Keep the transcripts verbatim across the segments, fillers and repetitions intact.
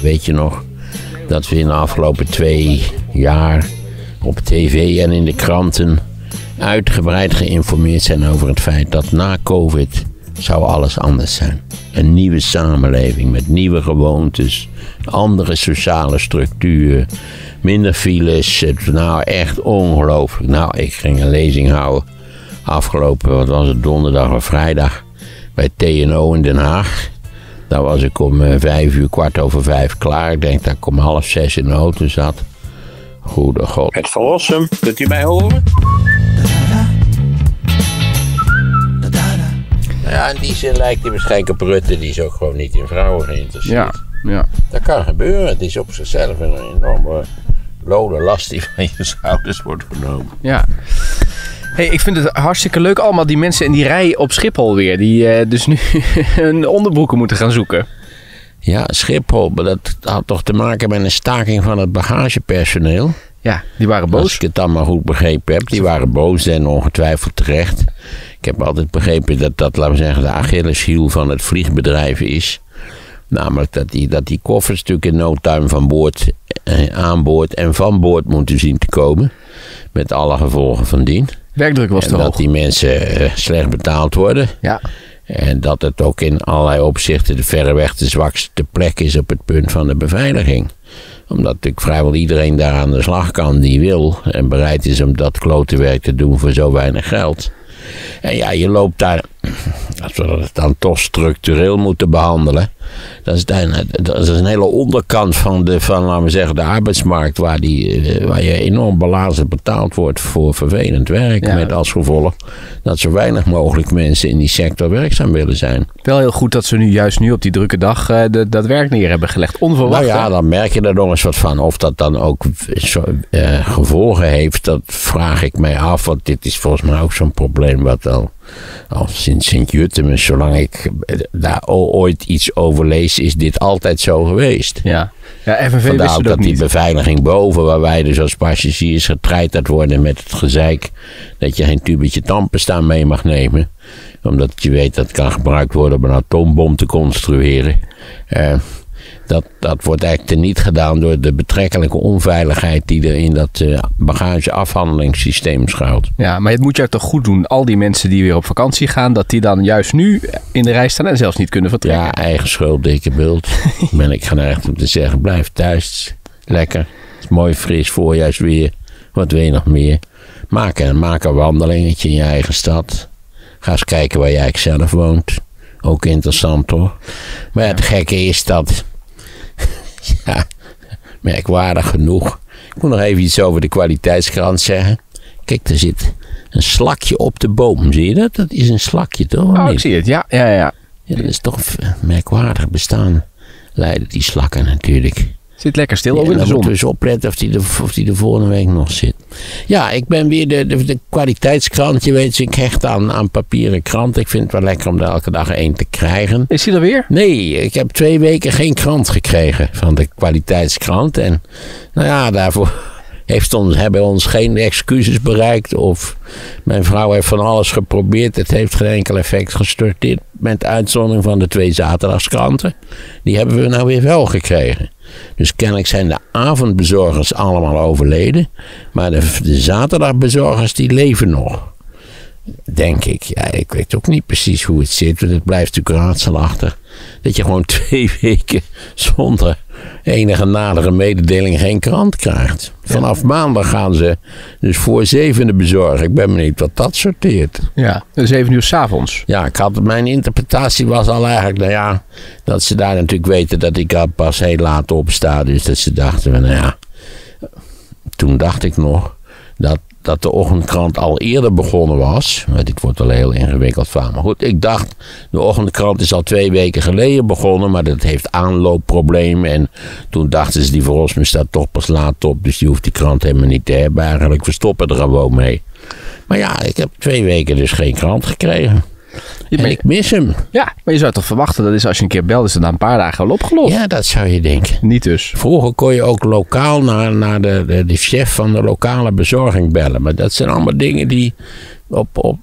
Weet je nog dat we in de afgelopen twee jaar op tv en in de kranten uitgebreid geïnformeerd zijn over het feit dat na COVID zou alles anders zijn. Een nieuwe samenleving met nieuwe gewoontes, andere sociale structuren, minder files. Het, nou, echt ongelooflijk. Nou, ik ging een lezing houden afgelopen, wat was het, donderdag of vrijdag bij T en O in Den Haag. Daar was ik om uh, vijf uur, kwart over vijf klaar. Ik denk dat ik om half zes in de auto zat. Goede god. Het verlossen, kunt u mij horen? Ja, in die zin lijkt hij waarschijnlijk op Rutte. Die is ook gewoon niet in vrouwen geïnteresseerd. Ja, ja. Dat kan gebeuren. Het is op zichzelf een enorme lode last die van je schouders wordt genomen. Ja. Hey, ik vind het hartstikke leuk allemaal die mensen in die rij op Schiphol weer. Die uh, dus nu hun onderbroeken moeten gaan zoeken. Ja, Schiphol. Dat had toch te maken met een staking van het bagagepersoneel. Ja, die waren boos. Als ik het dan maar goed begrepen heb. Die waren boos en ongetwijfeld terecht. Ik heb altijd begrepen dat dat, laten we zeggen, de Achilleshiel van het vliegbedrijf is. Namelijk dat die, dat die koffers natuurlijk in no time van boord, eh, aan boord en van boord moeten zien te komen. Met alle gevolgen van dien. Werkdruk was te hoog. En dat die mensen uh, slecht betaald worden. Ja. En dat het ook in allerlei opzichten de verreweg de zwakste plek is op het punt van de beveiliging. Omdat natuurlijk vrijwel iedereen daar aan de slag kan die wil. En bereid is om dat klote werk te doen voor zo weinig geld. En ja, je loopt daar, als we het dan toch structureel moeten behandelen. Dat is, dan, dat is een hele onderkant van de, van, laten we zeggen, de arbeidsmarkt. Waar, die, waar je enorm belazerd betaald wordt voor vervelend werk. Ja. Met als gevolg dat zo weinig mogelijk mensen in die sector werkzaam willen zijn. Wel heel goed dat ze nu juist nu op die drukke dag uh, de, dat werk neer hebben gelegd. Onverwacht. Nou ja, dan merk je er nog eens wat van. Of dat dan ook zo, uh, gevolgen heeft, dat vraag ik mij af. Want dit is volgens mij ook zo'n probleem wat al, al sinds Sint-Jutemus, zolang ik daar ooit iets over lees, is dit altijd zo geweest. Ja, ja F N V Vandaar wist het dat ook die niet. beveiliging boven, waar wij dus als passagiers getreiterd worden met het gezeik dat je geen tubetje tandpasta mee mag nemen. Omdat je weet dat het kan gebruikt worden om een atoombom te construeren. Uh, Dat, dat wordt eigenlijk teniet gedaan door de betrekkelijke onveiligheid die er in dat uh, bagageafhandelingssysteem schuilt. Ja, maar het moet je toch goed doen. Al die mensen die weer op vakantie gaan, dat die dan juist nu in de rij staan en zelfs niet kunnen vertrekken. Ja, eigen schuld, dikke bult. Ben ik geneigd om te zeggen, blijf thuis. Lekker. Het is mooi fris voorjaarsweer. Wat wil je nog meer? Maak een, maak een wandelingetje in je eigen stad. Ga eens kijken waar jij zelf woont. Ook interessant hoor. Maar ja, het gekke is dat... Ja, merkwaardig genoeg. Ik moet nog even iets over de kwaliteitskrant zeggen. Kijk, er zit een slakje op de boom. Zie je dat? Dat is een slakje, toch? Oh, ik zie het. Ja, ja, ja. Ja, dat is toch merkwaardig bestaan. Leiden die slakken natuurlijk. Zit lekker stil, Ja, ook in de dan zon. moeten we eens opletten of die, de, of die de volgende week nog zit. Ja, ik ben weer de, de, de kwaliteitskrant. Je weet, ik hecht aan, aan papieren krant. Ik vind het wel lekker om er elke dag één te krijgen. Is hij er weer? Nee, ik heb twee weken geen krant gekregen van de kwaliteitskrant. En nou ja, daarvoor heeft ons, hebben ons geen excuses bereikt. Of mijn vrouw heeft van alles geprobeerd. Het heeft geen enkel effect gestorteerd. Met uitzondering van de twee zaterdagskranten. Die hebben we nou weer wel gekregen. Dus kennelijk zijn de avondbezorgers allemaal overleden. Maar de, de zaterdagbezorgers die leven nog. Denk ik. Ja, ik weet ook niet precies hoe het zit. Want het blijft natuurlijk raadselachtig. Dat je gewoon twee weken zonder enige nadere mededeling geen krant krijgt. Vanaf maandag gaan ze dus voor zevende bezorgen. Ik ben benieuwd wat dat sorteert. Ja, zeven uur 's avonds. Ja, ik had, mijn interpretatie was al eigenlijk, nou ja, dat ze daar natuurlijk weten dat ik al pas heel laat opsta. Dus dat ze dachten, nou ja, toen dacht ik nog dat, dat de ochtendkrant al eerder begonnen was. Maar dit wordt wel heel ingewikkeld van. Maar goed, ik dacht, de ochtendkrant is al twee weken geleden begonnen, maar dat heeft aanloopproblemen. En toen dachten ze, die Verosme staat toch pas laat op, dus die hoeft die krant helemaal niet te hebben. Eigenlijk, we stoppen er gewoon mee. Maar ja, ik heb twee weken dus geen krant gekregen. En ik mis hem. Ja, maar je zou toch verwachten dat is als je een keer belt, is het na een paar dagen wel opgelost. Ja, dat zou je denken. Niet dus. Vroeger kon je ook lokaal naar, naar de, de, de chef van de lokale bezorging bellen. Maar dat zijn allemaal dingen die op, op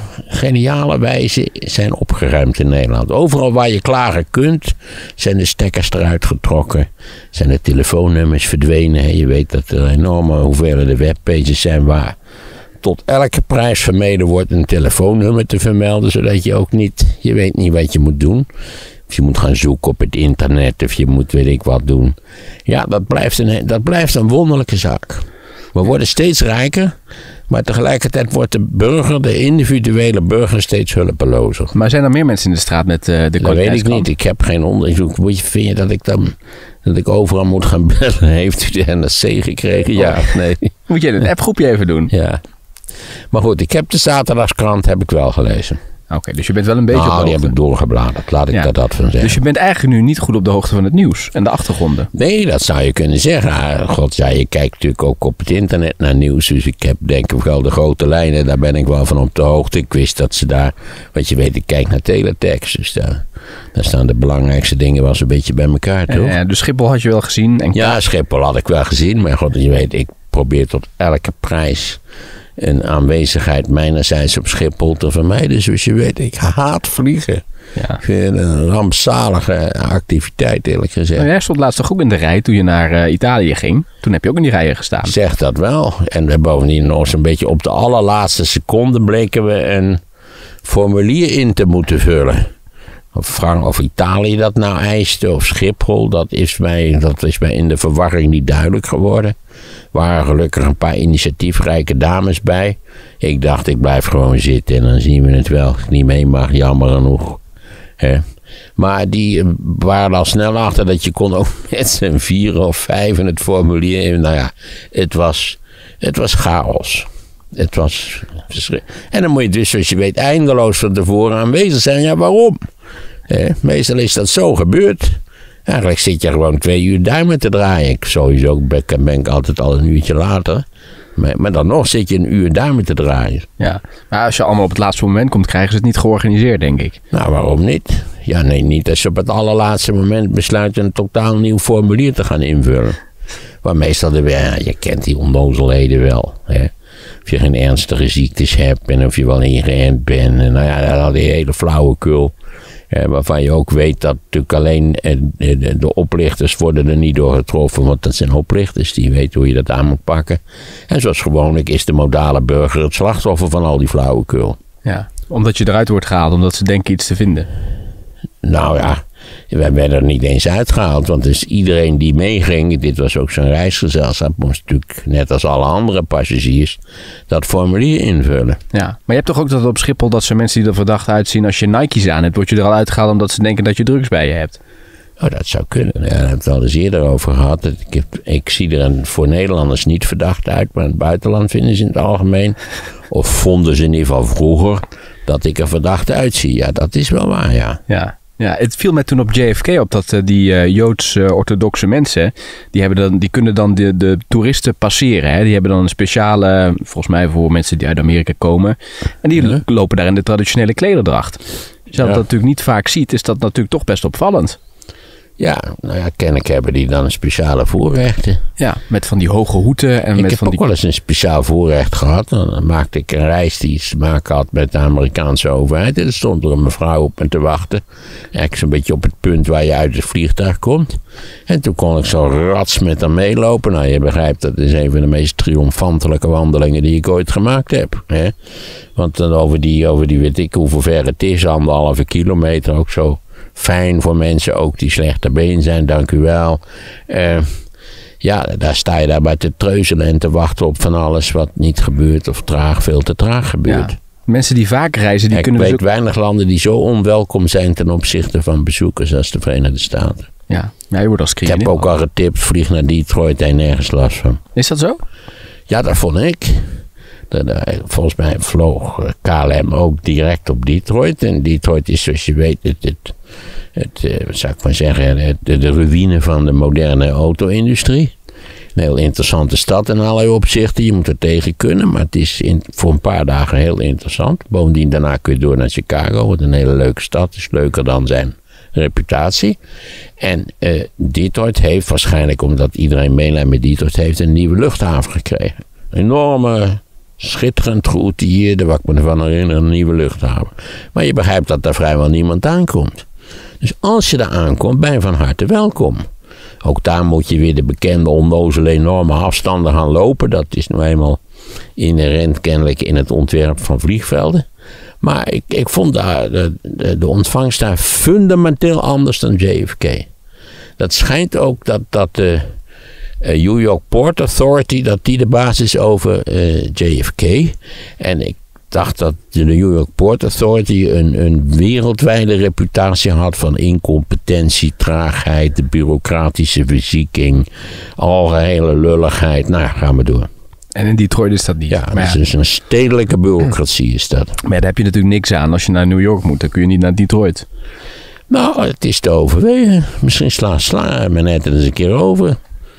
geniale wijze zijn opgeruimd in Nederland. Overal waar je klagen kunt, zijn de stekkers eruit getrokken. Zijn de telefoonnummers verdwenen. Je weet dat er enorme hoeveelheden webpages zijn waar tot elke prijs vermeden wordt een telefoonnummer te vermelden, zodat je ook niet, je weet niet wat je moet doen. Of je moet gaan zoeken op het internet, of je moet weet ik wat doen. Ja, dat blijft een, dat blijft een wonderlijke zaak. We worden steeds rijker, maar tegelijkertijd wordt de burger, de individuele burger, steeds hulpelozer. Maar zijn er meer mensen in de straat met uh, de Dat weet ik niet. Ik heb geen onderzoek. Vind je dat ik dan dat ik overal moet gaan bellen? Heeft u de N R C gekregen? Ja of nee? Moet je een appgroepje even doen? Ja. Maar goed, ik heb de zaterdagskrant heb ik wel gelezen. Oké, okay, dus je bent wel een beetje nou, op de die hoogte. heb ik doorgebladerd. Laat ik ja. daar dat van zeggen. Dus je bent eigenlijk nu niet goed op de hoogte van het nieuws en de achtergronden? Nee, dat zou je kunnen zeggen. God, ja, je kijkt natuurlijk ook op het internet naar nieuws. Dus ik heb denk ik wel de grote lijnen. Daar ben ik wel van op de hoogte. Ik wist dat ze daar... Want je weet, ik kijk naar teletext. Dus daar, daar staan de belangrijkste dingen wel eens een beetje bij elkaar, toch? Ja, dus Schiphol had je wel gezien? En... Ja, Schiphol had ik wel gezien. Maar god, je weet, ik probeer tot elke prijs een aanwezigheid mijnerzijds op Schiphol te vermijden. Zoals je weet, ik haat vliegen. Ja. Ik vind het een rampzalige activiteit, eerlijk gezegd. Nou, jij stond laatst toch ook in de rij toen je naar uh, Italië ging. Toen heb je ook in die rijen gestaan. Zeg dat wel. En we bovendien nog zo'n beetje op de allerlaatste seconde bleken we een formulier in te moeten vullen. Of Frank of Italië dat nou eiste, of Schiphol, dat is mij, dat is mij in de verwarring niet duidelijk geworden. Er waren gelukkig een paar initiatiefrijke dames bij. Ik dacht, ik blijf gewoon zitten en dan zien we het wel. Als ik niet mee mag, jammer genoeg. He. Maar die waren al snel achter dat je kon ook met z'n vier of vijf in het formulier. Nou ja, het was, het was chaos. Het was verschrikkelijk. En dan moet je dus, zoals je weet, eindeloos van tevoren aanwezig zijn. Ja, waarom? He. Meestal is dat zo gebeurd. Eigenlijk zit je gewoon twee uur duimen te draaien. Ik sowieso ben, ben ik altijd al een uurtje later. Maar, maar dan nog zit je een uur duimen te draaien. Ja, maar als je allemaal op het laatste moment komt, krijgen ze het niet georganiseerd, denk ik. Nou, waarom niet? Ja, nee, niet als je op het allerlaatste moment besluit een totaal nieuw formulier te gaan invullen. Maar meestal, de, ja, je kent die onnozelheden wel. Hè? Of je geen ernstige ziektes hebt en of je wel ingeënt bent. En nou ja, al die hele flauwekul. Ja, waarvan je ook weet dat natuurlijk alleen de, de oplichters worden er niet door getroffen. Want dat zijn oplichters, die weten hoe je dat aan moet pakken. En zoals gewoonlijk is de modale burger het slachtoffer van al die flauwekul. Ja, omdat je eruit wordt gehaald, omdat ze denken iets te vinden. Nou ja, wij werden er niet eens uitgehaald. Want dus iedereen die meeging, dit was ook zo'n reisgezelschap, moest natuurlijk net als alle andere passagiers dat formulier invullen. Ja, maar je hebt toch ook dat op Schiphol dat ze mensen die er verdacht uitzien, als je Nike's aan hebt, word je er al uitgehaald omdat ze denken dat je drugs bij je hebt. Oh, dat zou kunnen. Ja, daar hebben we het al eens eerder over gehad. Ik, heb, ik zie er een, voor Nederlanders niet verdacht uit, maar in het buitenland vinden ze in het algemeen, of vonden ze in ieder geval vroeger, dat ik er verdacht uitzie. Ja, dat is wel waar, ja. Ja. Ja, het viel mij toen op J F K op dat uh, die uh, Joods-orthodoxe uh, mensen, die, hebben dan, die kunnen dan de, de toeristen passeren. Hè? Die hebben dan een speciale, volgens mij voor mensen die uit Amerika komen. En die ja. lopen daar in de traditionele klederdracht. Als je ja. dat natuurlijk niet vaak ziet, is dat natuurlijk toch best opvallend. Ja, nou ja, kennelijk hebben die dan speciale voorrechten. Ja, met van die hoge hoeden. En ik met heb van ook die... wel eens een speciaal voorrecht gehad. Dan maakte ik een reis die iets te maken had met de Amerikaanse overheid. En er stond er een mevrouw op me te wachten. Eigenlijk zo'n beetje op het punt waar je uit het vliegtuig komt. En toen kon ik zo rats met haar meelopen. Nou, je begrijpt, dat is een van de meest triomfantelijke wandelingen die ik ooit gemaakt heb. Hè? Want dan over die, over die weet ik hoeveel ver het is, anderhalve kilometer ook zo. Fijn voor mensen ook die slechter been zijn, dank u wel. Uh, ja, daar sta je daarbij te treuzelen en te wachten op van alles wat niet gebeurt of traag, veel te traag gebeurt. Ja. Mensen die vaak reizen, die ik kunnen weet dus ook... weinig landen die zo onwelkom zijn ten opzichte van bezoekers als de Verenigde Staten. Ja, ja je wordt als Ik heb ook al getipt, vlieg naar Detroit en nergens last van. Is dat zo? Ja, dat vond ik. Volgens mij vloog K L M ook direct op Detroit. En Detroit is, zoals je weet, het, het, het, wat zou ik maar zeggen, het, de, de ruïne van de moderne auto-industrie. Een heel interessante stad in allerlei opzichten. Je moet er tegen kunnen, maar het is in, voor een paar dagen heel interessant. Bovendien, daarna kun je door naar Chicago, wat een hele leuke stad is. Leuker dan zijn reputatie. En uh, Detroit heeft waarschijnlijk, omdat iedereen meelijden met Detroit heeft, een nieuwe luchthaven gekregen. Enorme schitterend geoutilleerde, wat ik me ervan herinner, een nieuwe luchthaven. Maar je begrijpt dat daar vrijwel niemand aankomt. Dus als je daar aankomt, ben je van harte welkom. Ook daar moet je weer de bekende onnozele enorme afstanden gaan lopen. Dat is nou eenmaal inherent kennelijk in het ontwerp van vliegvelden. Maar ik, ik vond daar de, de, de ontvangst daar fundamenteel anders dan J F K. Dat schijnt ook dat, dat de uh, New York Port Authority, dat die de baas is over uh, J F K. En ik dacht dat de New York Port Authority een, een wereldwijde reputatie had van incompetentie, traagheid, de bureaucratische verzieking, algehele lulligheid. Nou, gaan we door. En in Detroit is dat niet. Ja, maar dat ja. is een stedelijke bureaucratie is dat. Maar daar heb je natuurlijk niks aan. Als je naar New York moet, dan kun je niet naar Detroit. Nou, het is te overwegen. Misschien sla, sla Manhattan eens een keer over.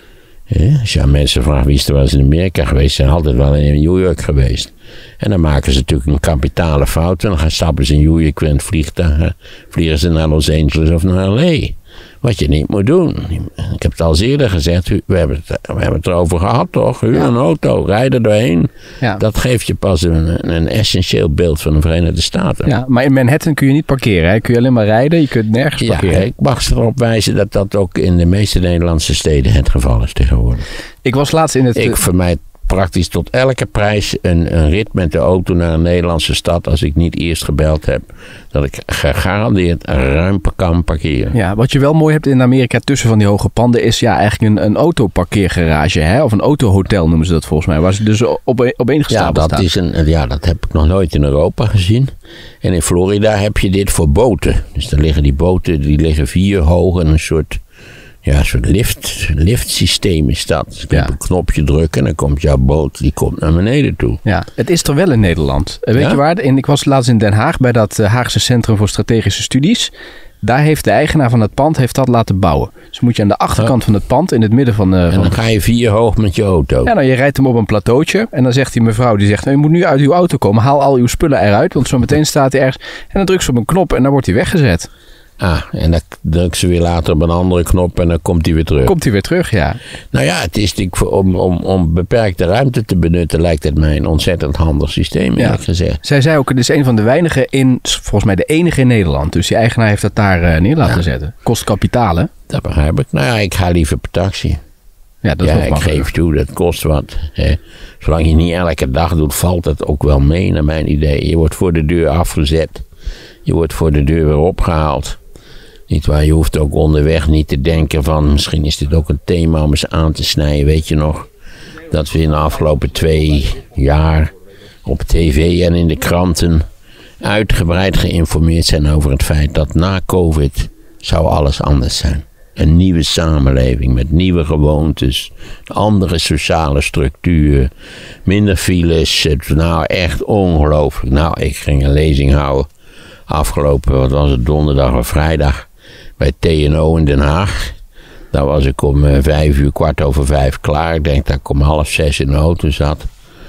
Ja, als je aan mensen vraagt wie is er wel eens in Amerika geweest, zijn altijd wel in New York geweest. En dan maken ze natuurlijk een kapitale fout. En dan gaan stappen ze in New York in het vliegtuig. Vliegen ze naar Los Angeles of naar L A. Wat je niet moet doen. Ik heb het al eerder gezegd. We hebben het, we hebben het erover gehad toch? Huur Ja. een auto, rij er doorheen. Ja. Dat geeft je pas een, een essentieel beeld van de Verenigde Staten. Ja, maar in Manhattan kun je niet parkeren. Hè? Kun je alleen maar rijden. Je kunt nergens Ja, parkeren. ik mag erop wijzen dat dat ook in de meeste Nederlandse steden het geval is tegenwoordig. Ik was laatst in het... Ik vermijd praktisch tot elke prijs een, een rit met de auto naar een Nederlandse stad als ik niet eerst gebeld heb dat ik gegarandeerd ruim kan parkeren. Ja, wat je wel mooi hebt in Amerika tussen van die hoge panden is ja eigenlijk een, een autoparkeergarage, hè? Of een autohotel noemen ze dat volgens mij, waar ze dus op, op één Ja, gestapeld dat staan. is een, ja, dat heb ik nog nooit in Europa gezien. En in Florida heb je dit voor boten. Dus dan liggen die boten, die liggen vier hoog en een soort, ja, een soort lift, liftsysteem is dat. Dus je kunt Ja. een knopje drukken en dan komt jouw boot, die komt naar beneden toe. Ja, het is er wel in Nederland. Eh, Weet Ja? je waar? En ik was laatst in Den Haag bij dat eh, Haagse Centrum voor Strategische Studies. Daar heeft de eigenaar van het pand heeft dat laten bouwen. Dus moet je aan de achterkant van het pand, in het midden van... Uh, En dan ga je vier hoog met je auto. Ja, nou, je rijdt hem op een plateautje en dan zegt die mevrouw, die zegt, nou, je moet nu uit uw auto komen, haal al uw spullen eruit, want zo meteen staat hij ergens. En dan drukt ze op een knop en dan wordt hij weggezet. Ah, en dan druk ze weer later op een andere knop en dan komt hij weer terug. Komt hij weer terug, ja. Nou ja, het is natuurlijk voor- om, om, om beperkte ruimte te benutten, lijkt het mij een ontzettend handig systeem, eerlijk Ja. gezegd. Zij zei ook, het is een van de weinigen in, volgens mij de enige in Nederland. Dus die eigenaar heeft dat daar uh, neer laten Ja. zetten. Kost kapitaal, hè? Dat begrijp ik. Nou ja, ik ga liever per taxi. Ja, dat is Ja, nog ik makkelijker. geef toe, dat kost wat. Hè. Zolang je niet elke dag doet, valt het ook wel mee, naar mijn idee. Je wordt voor de deur afgezet. Je wordt voor de deur weer opgehaald. Niet waar, je hoeft ook onderweg niet te denken van, misschien is dit ook een thema om eens aan te snijden. Weet je nog, dat we in de afgelopen twee jaar op tv en in de kranten uitgebreid geïnformeerd zijn over het feit dat na COVID zou alles anders zijn. Een nieuwe samenleving met nieuwe gewoontes, andere sociale structuren, minder files. Het, nou, echt ongelooflijk. Nou, ik ging een lezing houden afgelopen, wat was het, donderdag of vrijdag bij T en O in Den Haag. Daar was ik om uh, vijf uur, kwart over vijf klaar. Ik denk dat ik om half zes in de auto zat.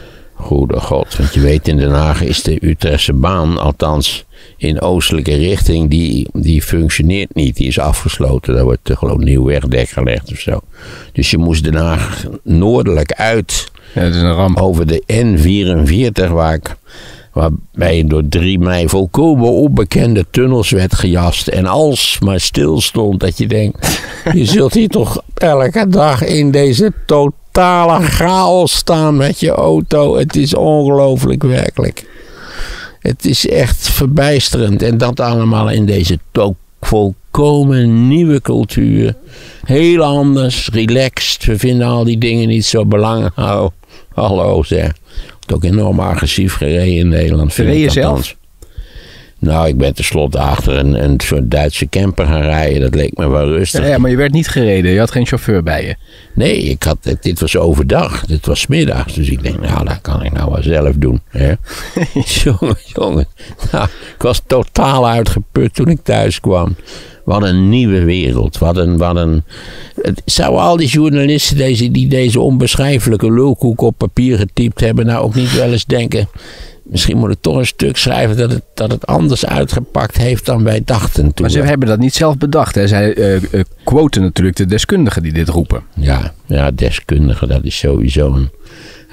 Goede god, want je weet, in Den Haag is de Utrechtse baan, althans in oostelijke richting, die, die functioneert niet. Die is afgesloten. Daar wordt uh, gewoon nieuw wegdek gelegd of zo. Dus je moest Den Haag noordelijk uit Ja, dat is een ramp. over de N vierenveertig, waar ik, waarbij je door drie mij volkomen onbekende tunnels werd gejast en alsmaar stil stond, dat je denkt, je zult hier toch elke dag in deze totale chaos staan met je auto. Het is ongelooflijk, werkelijk. Het is echt verbijsterend. En dat allemaal in deze to- volkomen nieuwe cultuur. Heel anders, relaxed. We vinden al die dingen niet zo belangrijk. Oh, hallo zeg. Het ook enorm agressief gereden in Nederland. vind Reed je ik zelf? althans. Nou, ik ben tenslotte achter een, een soort Duitse camper gaan rijden. Dat leek me wel rustig. Ja, ja, maar je werd niet gereden. Je had geen chauffeur bij je. Nee, ik had, dit was overdag. Dit was 's middags. Dus ik denk, nou, dat kan ik nou wel zelf doen. Hè? jongen, jongen. Nou, ik was totaal uitgeput toen ik thuis kwam. Wat een nieuwe wereld. Wat een, wat een... Het, zouden al die journalisten deze, die deze onbeschrijfelijke lulkoek op papier getypt hebben, nou ook niet wel eens denken, misschien moet ik toch een stuk schrijven dat het, dat het anders uitgepakt heeft dan wij dachten toen. Maar ze hebben dat niet zelf bedacht. Hè? Zij uh, uh, quoten natuurlijk de deskundigen die dit roepen. Ja, ja, deskundige, dat is sowieso een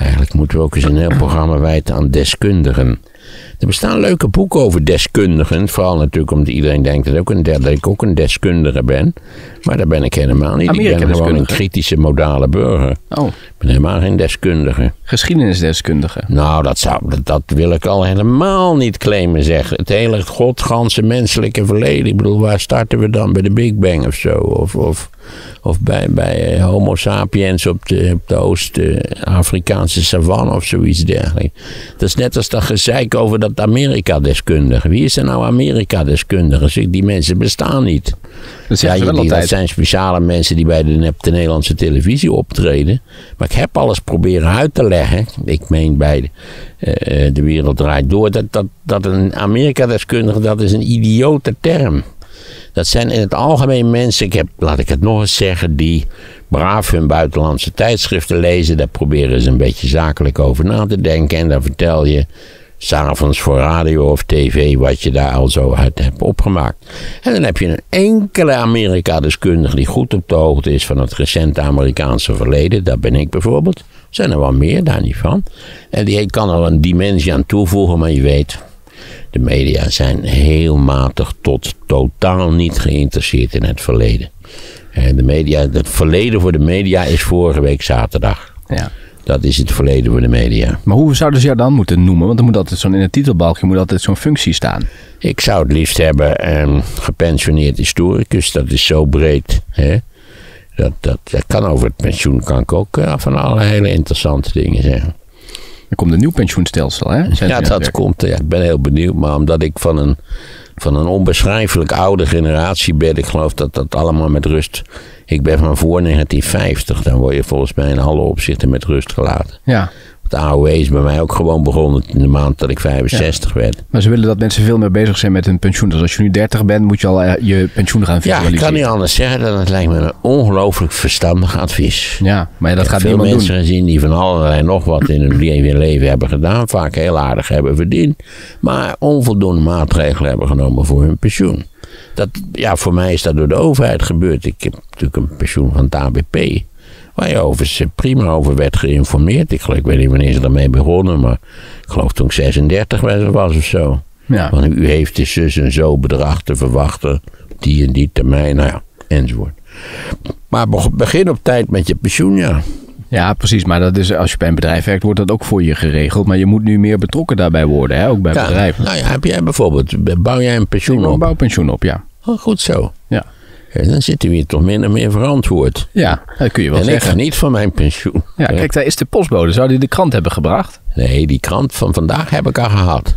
Eigenlijk moeten we ook eens een heel programma wijten aan deskundigen. Er bestaan leuke boeken over deskundigen. Vooral natuurlijk omdat iedereen denkt dat, ook een, dat ik ook een deskundige ben. Maar dat ben ik helemaal niet. Amerika ik ben gewoon een kritische modale burger. Oh. Ik ben helemaal geen deskundige. Geschiedenisdeskundige. Nou, dat, zou, dat, dat wil ik al helemaal niet claimen zeggen. Het hele godganse menselijke verleden. Ik bedoel, waar starten we dan? Bij de Big Bang of zo? Of, of, of bij, bij Homo sapiens op de, op de Oost-Afrikaanse savanne of zoiets dergelijks. Dat is net als dat gezeik over dat Amerika-deskundige. Wie is er nou Amerika-deskundige? Die mensen bestaan niet. Dat, ja, je, die, dat zijn speciale mensen die bij de, de Nederlandse televisie optreden. Maar ik heb alles proberen uit te leggen. Ik meen bij de, uh, de Wereld Draait Door. Dat, dat, dat een Amerika-deskundige, dat is een idiote term. Dat zijn in het algemeen mensen, ik heb, laat ik het nog eens zeggen, die braaf hun buitenlandse tijdschriften lezen. Daar proberen ze een beetje zakelijk over na te denken. En dan vertel je 's'avonds voor radio of tv wat je daar al zo uit hebt opgemaakt. En dan heb je een enkele Amerika-deskundige die goed op de hoogte is van het recente Amerikaanse verleden. Dat ben ik bijvoorbeeld. Er zijn er wel meer, daar niet van. En die kan er een dimensie aan toevoegen, maar je weet, de media zijn heel matig tot totaal niet geïnteresseerd in het verleden. En de media, het verleden voor de media is vorige week zaterdag. Ja. Dat is het verleden voor de media. Maar hoe zouden ze jou dan moeten noemen? Want er moet altijd zo'n, in het titelbalkje moet altijd zo'n functie staan. Ik zou het liefst hebben eh, gepensioneerd historicus. Dat is zo breed. Hè? Dat, dat, dat kan over het pensioen kan ik ook uh, van alle hele interessante dingen zeggen. Er komt een nieuw pensioenstelsel, hè? Ja, dat komt. Ja, ik ben heel benieuwd. Maar omdat ik van een, van een onbeschrijfelijk oude generatie ben. Ik geloof dat dat allemaal met rust. Ik ben van voor negentien vijftig. Dan word je volgens mij in alle opzichten met rust gelaten. Ja. De A O W is bij mij ook gewoon begonnen in de maand dat ik vijfenzestig ja. werd. Maar ze willen dat mensen veel meer bezig zijn met hun pensioen. Dus als je nu dertig bent, moet je al uh, je pensioen gaan visualiseren. Ja, ik kan niet anders zeggen dan het lijkt me een ongelooflijk verstandig advies. Ja, maar dat gaat niemand doen. Veel mensen gezien die van allerlei nog wat in hun leven hebben gedaan. Vaak heel aardig hebben verdiend. Maar onvoldoende maatregelen hebben genomen voor hun pensioen. Dat, ja, voor mij is dat door de overheid gebeurd. Ik heb natuurlijk een pensioen van het A B P. Waar je overigens prima over werd geïnformeerd. Ik, geloof, ik weet niet wanneer ze daarmee begonnen, maar ik geloof toen ik zesendertig was of zo. Ja. Want u heeft dus zus en zo bedrag te verwachten, die en die termijn, nou ja, enzovoort. Maar begin op tijd met je pensioen, ja. Ja, precies. Maar dat is, als je bij een bedrijf werkt, wordt dat ook voor je geregeld. Maar je moet nu meer betrokken daarbij worden, hè? Ook bij ja, bedrijven. Nou ja, heb jij bijvoorbeeld, bouw jij een pensioen ik op? Ik bouw pensioen op, ja. Oh, goed zo. Ja. Ja, dan zit u hier toch min en meer verantwoord. Ja, dat kun je wel en zeggen. En ik geniet van mijn pensioen. Ja, kijk, daar is de postbode. Zou die de krant hebben gebracht? Nee, die krant van vandaag heb ik al gehad.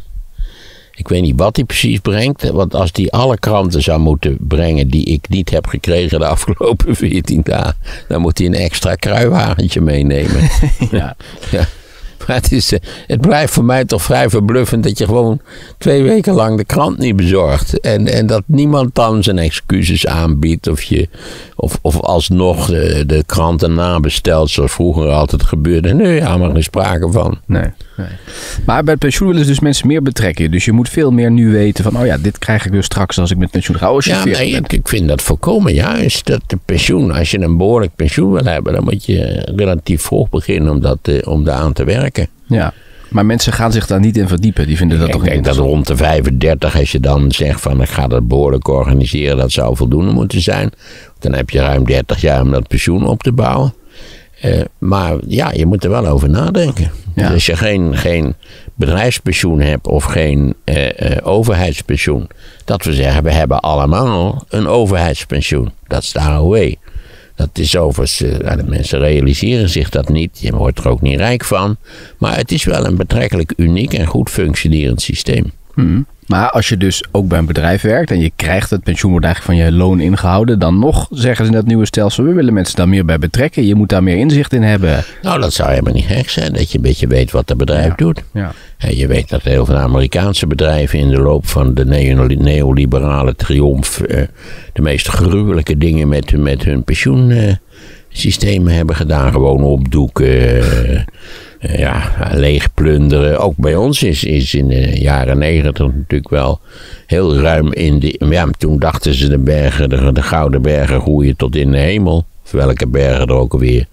Ik weet niet wat die precies brengt. Want als die alle kranten zou moeten brengen die ik niet heb gekregen de afgelopen veertien dagen, dan moet hij een extra kruiwagentje meenemen. Ja. Ja. Maar het, is, het blijft voor mij toch vrij verbluffend dat je gewoon twee weken lang de krant niet bezorgt. En, en dat niemand dan zijn excuses aanbiedt. Of, je, of, of alsnog de, de kranten nabestelt zoals vroeger altijd gebeurde. Nee, ja, maar geen sprake van. Nee, nee. Maar bij het pensioen willen ze dus mensen meer betrekken. Dus je moet veel meer nu weten van, oh ja, dit krijg ik dus straks als ik met pensioen ga. Als je ja, nee, ik, ik vind dat volkomen juist. Dat de pensioen, als je een behoorlijk pensioen wil hebben, dan moet je relatief vroeg beginnen om, dat, om daar aan te werken. Ja, maar mensen gaan zich daar niet in verdiepen. Die vinden dat ik toch niet denk dat rond de vijfendertig, als je dan zegt van ik ga dat behoorlijk organiseren, dat zou voldoende moeten zijn. Dan heb je ruim dertig jaar om dat pensioen op te bouwen. Uh, maar ja, je moet er wel over nadenken. Ja. Dus als je geen, geen bedrijfspensioen hebt of geen uh, uh, overheidspensioen. Dat we zeggen, we hebben allemaal een overheidspensioen. Dat is de A O W. Dat is overigens, nou, de mensen realiseren zich dat niet. Je wordt er ook niet rijk van. Maar het is wel een betrekkelijk uniek en goed functionerend systeem. Hmm. Maar als je dus ook bij een bedrijf werkt en je krijgt het pensioen wordt eigenlijk van je loon ingehouden, dan nog zeggen ze in dat nieuwe stelsel, we willen mensen daar meer bij betrekken. Je moet daar meer inzicht in hebben. Nou, dat zou helemaal niet gek zijn, dat je een beetje weet wat het bedrijf ja. doet. Ja. En je weet dat heel veel Amerikaanse bedrijven in de loop van de neoliberale triomf uh, de meest gruwelijke dingen met, met hun pensioensystemen uh, hebben gedaan. Gewoon opdoeken, uh, uh, ja, leeg plunderen. Ook bij ons is, is in de jaren negentig natuurlijk wel heel ruim in de... Ja, toen dachten ze de bergen, de, de gouden bergen groeien tot in de hemel. Of welke bergen er ook alweer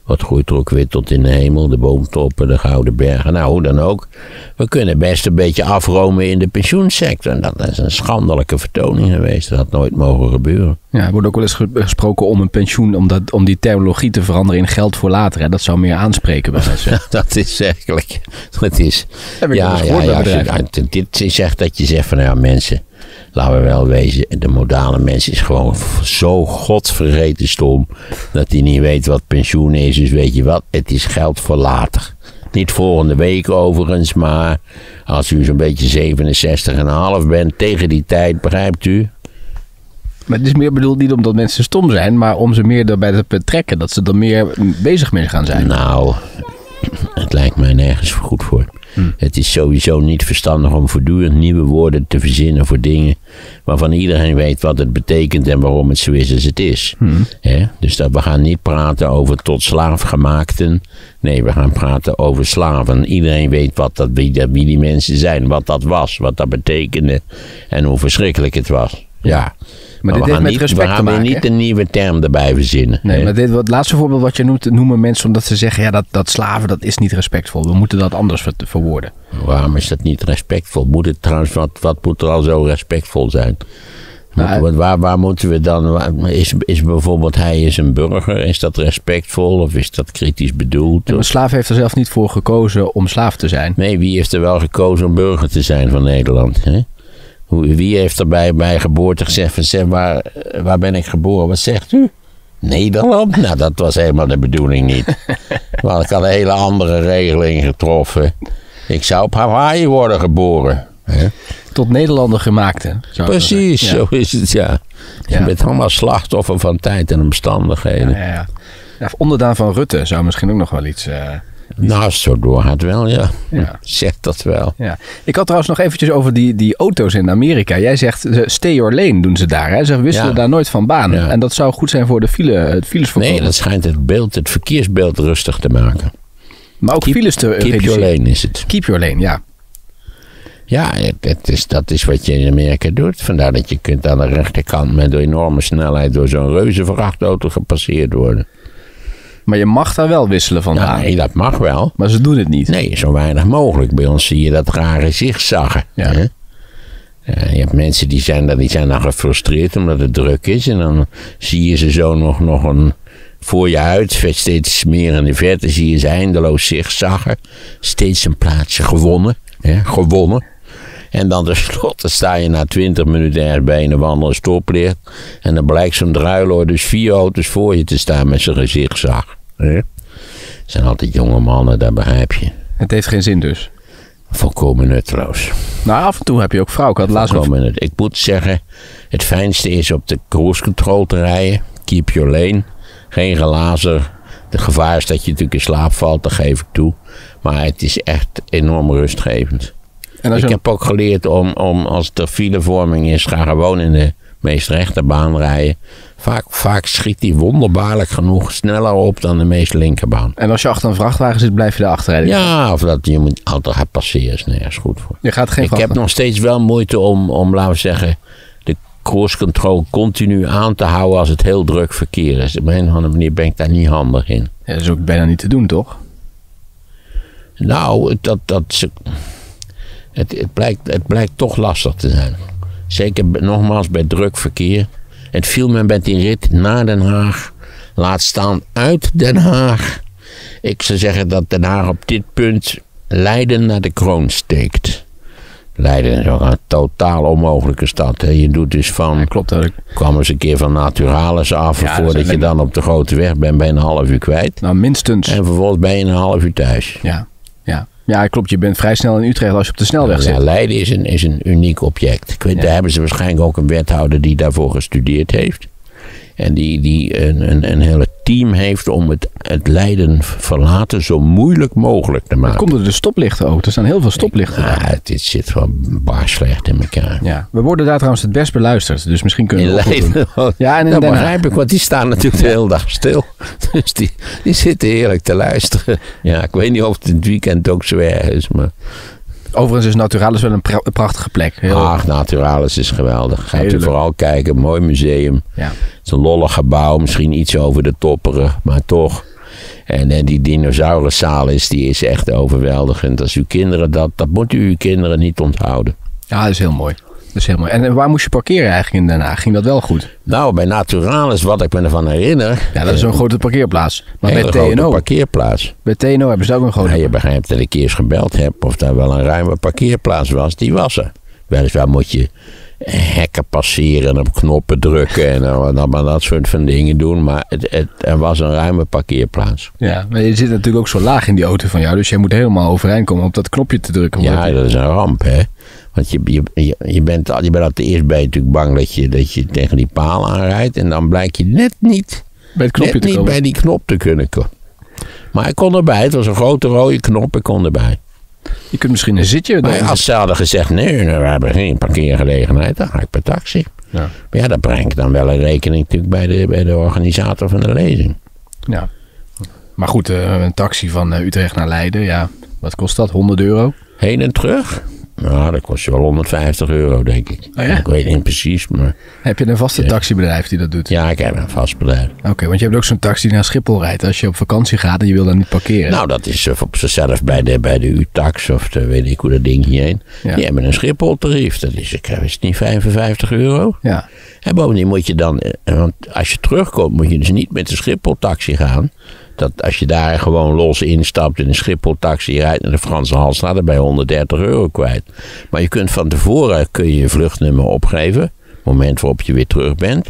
Wat groeit er ook weer tot in de hemel? De boomtoppen, de gouden bergen. Nou, hoe dan ook. We kunnen best een beetje afromen in de pensioensector. En dat is een schandelijke vertoning geweest. Dat had nooit mogen gebeuren. Ja, er wordt ook wel eens gesproken om een pensioen, om, dat, om die terminologie te veranderen in geld voor later. Hè? Dat zou meer aanspreken bij mensen. Dat is eigenlijk... Dat is... Heb ik ja, ja, ja, als je, dit is echt dat je zegt van, ja, mensen... Laten we wel wezen, de modale mens is gewoon zo godvergeten stom dat hij niet weet wat pensioen is. Dus weet je wat, het is geld voor later. Niet volgende week overigens, maar als u zo'n beetje zevenenzestig komma vijf bent tegen die tijd, begrijpt u? Maar het is meer bedoeld niet omdat mensen stom zijn, maar om ze meer erbij te betrekken, dat ze er meer bezig mee gaan zijn. Nou, het lijkt mij nergens goed voor. Hmm. Het is sowieso niet verstandig om voortdurend nieuwe woorden te verzinnen voor dingen waarvan iedereen weet wat het betekent en waarom het zo is als het is. Hmm. He? Dus dat we gaan niet praten over tot slaafgemaakten. Nee, we gaan praten over slaven. Iedereen weet wat dat, wie, dat, wie die mensen zijn, wat dat was, wat dat betekende en hoe verschrikkelijk het was. Ja. Maar, maar dit heeft met respect te maken. We gaan weer niet een nieuwe term erbij verzinnen. Nee, hè? Maar dit, het laatste voorbeeld wat je noemt, noemen mensen omdat ze zeggen, ja, dat, dat slaven, dat is niet respectvol. We moeten dat anders ver, verwoorden. Waarom is dat niet respectvol? Moet het trouwens, wat, wat moet er al zo respectvol zijn? Nou, we, waar, waar moeten we dan, waar, is, is bijvoorbeeld hij is een burger, is dat respectvol of is dat kritisch bedoeld? Een slaaf heeft er zelf niet voor gekozen om slaaf te zijn. Nee, wie heeft er wel gekozen om burger te zijn van Nederland, hè? Wie heeft er bij, bij geboorte gezegd, van, zeg, waar, waar ben ik geboren? Wat zegt u? Nederland? Nou, dat was helemaal de bedoeling niet. Want ik had een hele andere regeling getroffen. Ik zou op Hawaii worden geboren. Hè? Tot Nederlander gemaakt, hè? Precies, ja. Zo is het, ja. Je ja. bent allemaal slachtoffer van tijd en omstandigheden. Ja, ja, ja. Ja, onderdaan van Rutte zou misschien ook nog wel iets... Uh... Nou, als het zo doorgaat wel, ja. ja. Zeg dat wel. Ja. Ik had trouwens nog eventjes over die, die auto's in Amerika. Jij zegt, stay your lane doen ze daar. Hè? Ze wisselen ja. daar nooit van baan. Ja. En dat zou goed zijn voor de file, het files voorkomen. Nee, dat schijnt het beeld, het verkeersbeeld rustig te maken. Maar ook keep, files te reduceren. Keep your lane is het. Keep your lane, ja. Ja, het, het is, dat is wat je in Amerika doet. Vandaar dat je kunt aan de rechterkant met enorme snelheid door zo'n reuze vrachtauto gepasseerd worden. Maar je mag daar wel wisselen van ja, baan. Nee, dat mag wel. Maar ze doen het niet. Nee, zo weinig mogelijk. Bij ons zie je dat rare zigzaggen. Ja. Hè? Ja, je hebt mensen die zijn, die zijn dan gefrustreerd omdat het druk is. En dan zie je ze zo nog, nog een voor je uit. Steeds meer in de verte zie je ze eindeloos zigzaggen. Steeds een plaatsje gewonnen. Hè? Gewonnen. En dan tenslotte sta je na twintig minuten ergens bij een of andere stoplicht. En dan blijkt zo'n druiloor dus vier auto's voor je te staan met zijn gezichtszag. Het zijn altijd jonge mannen, dat begrijp je. Het heeft geen zin dus? Volkomen nutteloos. Nou, af en toe heb je ook vrouw. Ik had laatst Volkomen nut. Ik moet zeggen, het fijnste is op de cruise control te rijden. Keep your lane. Geen gelazer. Het gevaar is dat je natuurlijk in slaap valt, dat geef ik toe. Maar het is echt enorm rustgevend. En ik heb ook geleerd om, om als er filevorming is, ga gewoon in de meest rechte baan rijden. Vaak, vaak schiet die wonderbaarlijk genoeg sneller op dan de meest linkerbaan. En als je achter een vrachtwagen zit, blijf je daarachter rijden? Ja, of dat je moet altijd gaat passeren is nergens goed voor. Je gaat geen ik heb nog steeds wel moeite om, om, laten we zeggen, de cruise control continu aan te houden als het heel druk verkeer is. Op een of andere manier ben ik daar niet handig in. Ja, dat is ook bijna niet te doen, toch? Nou, dat... dat Het, het, blijkt, het blijkt toch lastig te zijn. Zeker nogmaals bij druk verkeer. Het viel me met die rit naar Den Haag. Laat staan uit Den Haag. Ik zou zeggen dat Den Haag op dit punt Leiden naar de kroon steekt. Leiden is ook een totaal onmogelijke stad. Hè. Je doet dus van... Ja, klopt dat. Ik kwam eens een keer van Naturalis af. Ja, voordat je dan op de grote weg bent, ben je een half uur kwijt. Nou, minstens. En vervolgens ben je een half uur thuis. Ja, ja. Ja, klopt. Je bent vrij snel in Utrecht als je op de snelweg zit. Ja, Leiden is een, is een uniek object. Ik weet, ja. Daar hebben ze waarschijnlijk ook een wethouder die daarvoor gestudeerd heeft. En die, die een, een, een hele team heeft om het, het Leiden verlaten zo moeilijk mogelijk te maken. Dat komt door de stoplichten ook. Er staan heel veel stoplichten. Ja, het, het zit wel bar slecht in elkaar. Ja, we worden daar trouwens het best beluisterd. Dus misschien kunnen we in Leiden. Ja, en in dat Den begrijp ik, want die staan natuurlijk de hele dag stil. Dus die, die zitten heerlijk te luisteren. Ja, ik weet niet of het in het weekend ook zo erg is, maar... Overigens is Naturalis wel een, pra- een prachtige plek. Heel... Ach, Naturalis is geweldig. Gaat u vooral kijken. Mooi museum. Ja. Het is een lollig gebouw. Misschien iets over de topperen. Maar toch. En, en die dinosauruszaal is, die is echt overweldigend. Als uw kinderen dat, dat moeten uw kinderen niet onthouden. Ja, dat is heel mooi. Dat is heel mooi. En waar moest je parkeren eigenlijk in Den Haag? Ging dat wel goed? Nou, bij Naturalis, wat ik me ervan herinner... Ja, dat is een grote parkeerplaats. Maar bij T en O parkeerplaats. Bij T en O hebben ze ook een grote... Ja, je begrijpt dat ik eerst gebeld heb of daar wel een ruime parkeerplaats was. Die was er. Weliswaar moet je hekken passeren en op knoppen drukken en allemaal dat soort van dingen doen. Maar het, het, er was een ruime parkeerplaats. Ja, maar je zit natuurlijk ook zo laag in die auto van jou. Dus jij moet helemaal overeind komen op dat knopje te drukken. Ja, dat is een ramp, hè. Want je, je, je, je bent al, je bent al te eerst bij natuurlijk bang dat je, dat je tegen die paal aanrijdt. En dan blijkt je net niet bij, het knopje net te niet komen. bij die knop te kunnen komen. Maar ik kon erbij. Het was een grote rode knop. Ik kon erbij. Je kunt misschien een zitje... Maar als ze hadden gezegd, nee, we hebben geen parkeergelegenheid, dan ga ik per taxi. Ja. Maar ja, dat breng ik dan wel in rekening natuurlijk bij de, bij de organisator van de lezing. Ja. Maar goed, een taxi van Utrecht naar Leiden, ja, wat kost dat? honderd euro? Heen en terug? Nou, dat kost je wel honderdvijftig euro, denk ik. Oh ja? Ik weet niet precies, maar... Heb je een vaste taxibedrijf die dat doet? Ja, ik heb een vast bedrijf. Oké, okay, want je hebt ook zo'n taxi die naar Schiphol rijdt als je op vakantie gaat en je wil daar niet parkeren. Nou, dat is op zichzelf bij de, bij de U-tax of de, weet ik hoe dat ding hierheen. Ja. Die hebben een Schiphol-tarief. Dat is, ik is het niet vijfenvijftig euro. Ja. En bovendien moet je dan... Want als je terugkomt, moet je dus niet met de Schiphol-taxi gaan... Dat als je daar gewoon los instapt in een Schiphol-taxi, je rijdt naar de Franse Halsstraat, dan ben je honderddertig euro kwijt. Maar je kunt van tevoren kun je je vluchtnummer opgeven, het moment waarop je weer terug bent.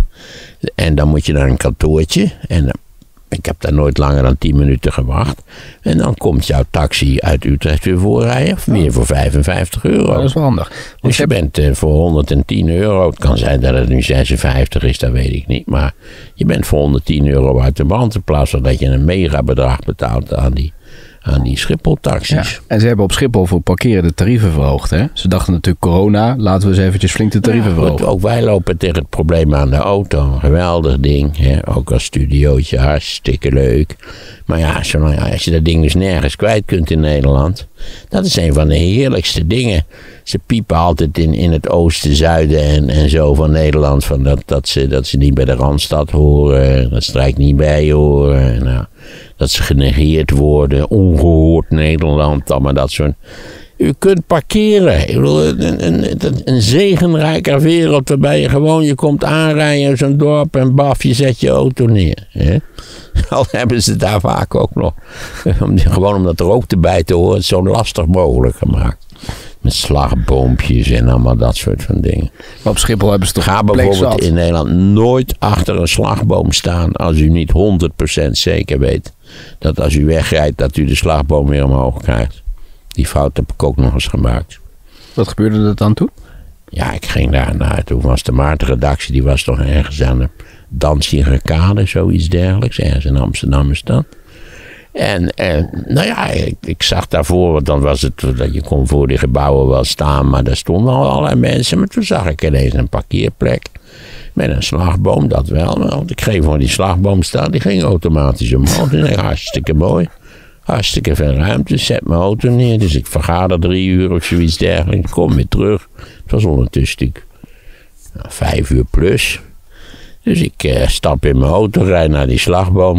En dan moet je naar een kantoortje. En ik heb daar nooit langer dan tien minuten gewacht. En dan komt jouw taxi uit Utrecht weer voorrijden, weer voor vijfenvijftig euro. Oh, dat is wel handig. Want dus je bent uh, voor honderdtien euro, het kan zijn dat het nu zesenvijftig is, dat weet ik niet. Maar je bent voor honderdtien euro uit de band, in plaats van dat je een megabedrag betaalt aan die, aan die Schiphol-taxis. Ja. En ze hebben op Schiphol voor parkeren de tarieven verhoogd. Hè? Ze dachten natuurlijk corona, laten we eens eventjes flink de tarieven ja, verhogen. Ook wij lopen tegen het probleem aan de auto. Een geweldig ding, hè? Ook als studiootje, hartstikke leuk. Maar ja, zolang, als je dat ding dus nergens kwijt kunt in Nederland. Dat is een van de heerlijkste dingen. Ze piepen altijd in, in het oosten, zuiden en, en zo van Nederland. Van dat, dat, ze, dat ze niet bij de Randstad horen. Dat Strijk niet bij horen. Nou, dat ze genegeerd worden. Ongehoord Nederland. Allemaal dat soort... U kunt parkeren. Ik bedoel, een, een, een zegenrijke wereld waarbij je gewoon, je komt aanrijden in zo'n dorp en baf, je zet je auto neer. Hè? Al hebben ze daar vaak ook nog, gewoon om dat er ook erbij te horen, zo lastig mogelijk gemaakt. Met slagboompjes en allemaal dat soort van dingen. Maar op Schiphol hebben ze toch Ga bijvoorbeeld in Nederland nooit achter een slagboom staan als u niet honderd procent zeker weet dat als u wegrijdt dat u de slagboom weer omhoog krijgt. Die fout heb ik ook nog eens gemaakt. Wat gebeurde er dan toen? Ja, ik ging daar naar. Toen was de Maarten-redactie, die was toch ergens aan de Danziger Kade, zoiets dergelijks. Ergens in Amsterdam is dat. En, en nou ja, ik, ik zag daarvoor, want dan was het dat je kon voor die gebouwen wel staan, maar daar stonden al allerlei mensen. Maar toen zag ik ineens een parkeerplek met een slagboom, dat wel. Want ik ging voor die slagboom staan, die ging automatisch omhoog. Dat is hartstikke mooi. Hartstikke veel ruimte, zet mijn auto neer. Dus ik vergader drie uur of zoiets dergelijks. Kom weer terug. Het was ondertussen natuurlijk nou, vijf uur plus. Dus ik uh, stap in mijn auto, rijd naar die slagboom.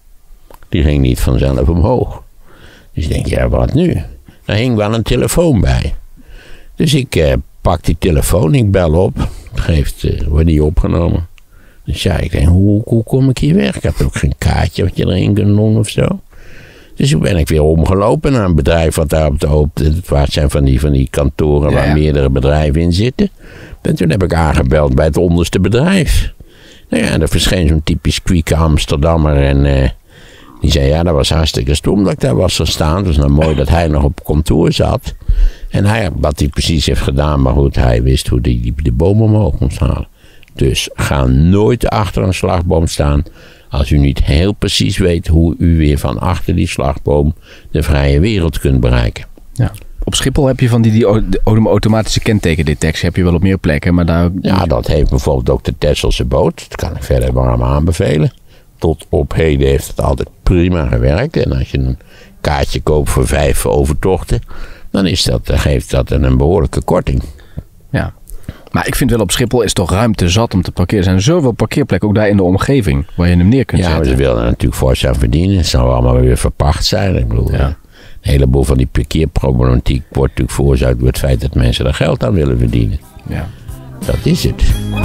Die ging niet vanzelf omhoog. Dus ik denk, ja, wat nu? Daar hing wel een telefoon bij. Dus ik uh, pak die telefoon, ik bel op. Geeft, uh, wordt niet opgenomen. Dus ja, ik denk, hoe, hoe kom ik hier weg? Ik had ook geen kaartje wat je erin kunt doen of zo. Dus toen ben ik weer omgelopen naar een bedrijf wat daar op de hoop... Het zijn van die, van die kantoren ja, waar ja. meerdere bedrijven in zitten. En toen heb ik aangebeld bij het onderste bedrijf. Nou ja, er verscheen zo'n typisch kwieke Amsterdammer. En uh, die zei, ja, dat was hartstikke stom dat ik daar was gestaan. Het was nou mooi dat hij nog op kantoor zat. En hij, wat hij precies heeft gedaan, maar goed, hij wist hoe hij die, de boom omhoog moest halen. Dus ga nooit achter een slagboom staan... Als u niet heel precies weet hoe u weer van achter die slagboom de vrije wereld kunt bereiken. Ja. Op Schiphol heb je van die, die automatische kentekendetectie, heb je wel op meer plekken. Maar daar... Ja, dat heeft bijvoorbeeld ook de Texelse boot. Dat kan ik verder warm aanbevelen. Tot op heden heeft het altijd prima gewerkt. En als je een kaartje koopt voor vijf overtochten, dan is dat, geeft dat een behoorlijke korting. Ja. Maar ik vind wel op Schiphol is toch ruimte zat om te parkeren. Er zijn zoveel parkeerplekken, ook daar in de omgeving, waar je hem neer kunt ja, zetten. Ja, maar ze willen er natuurlijk fors aan verdienen. Het zou allemaal weer verpacht zijn. Ik bedoel, Ja. een heleboel van die parkeerproblematiek wordt natuurlijk veroorzaakt door het feit dat mensen er geld aan willen verdienen. Ja. Dat is het.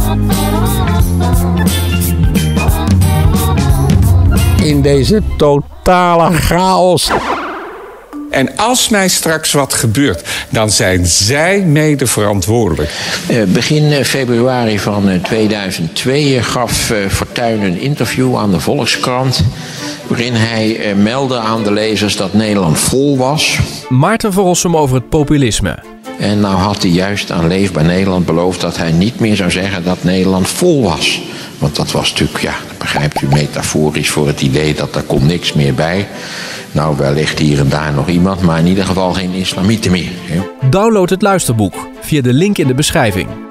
In deze totale chaos. En als mij straks wat gebeurt, dan zijn zij mede verantwoordelijk. Uh, begin februari van uh, tweeduizend twee gaf uh, Fortuyn een interview aan de Volkskrant, waarin hij uh, meldde aan de lezers dat Nederland vol was. Maarten van Rossum over het populisme. En nou had hij juist aan Leefbaar Nederland beloofd dat hij niet meer zou zeggen dat Nederland vol was. Want dat was natuurlijk, ja, dat begrijpt u, metaforisch voor het idee dat er komt niks meer bij. Nou, wellicht hier en daar nog iemand, maar in ieder geval geen islamieten meer. Hè? Download het luisterboek via de link in de beschrijving.